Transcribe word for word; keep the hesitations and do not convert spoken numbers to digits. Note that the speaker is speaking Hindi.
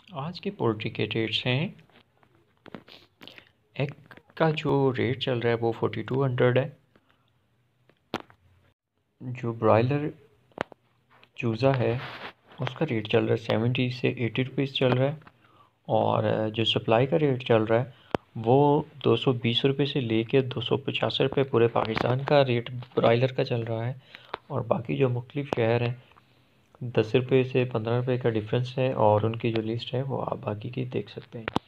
आज के पोल्ट्री के रेट्स हैं। एग का जो रेट चल रहा है वो फोर्टी टू हंड्रेड है। जो ब्रॉयलर चूज़ा है उसका रेट चल रहा है सेवेंटी से एटी रुपीज़ चल रहा है। और जो सप्लाई का रेट चल रहा है वो दो सौ बीस रुपये से लेके दो सौ पचास रुपये पूरे पाकिस्तान का रेट ब्रॉयलर का चल रहा है। और बाकी जो मुख्तलिफ शहर हैं दस रुपये से पंद्रह रुपये का डिफरेंस है, और उनकी जो लिस्ट है वो आप बाकी की देख सकते हैं।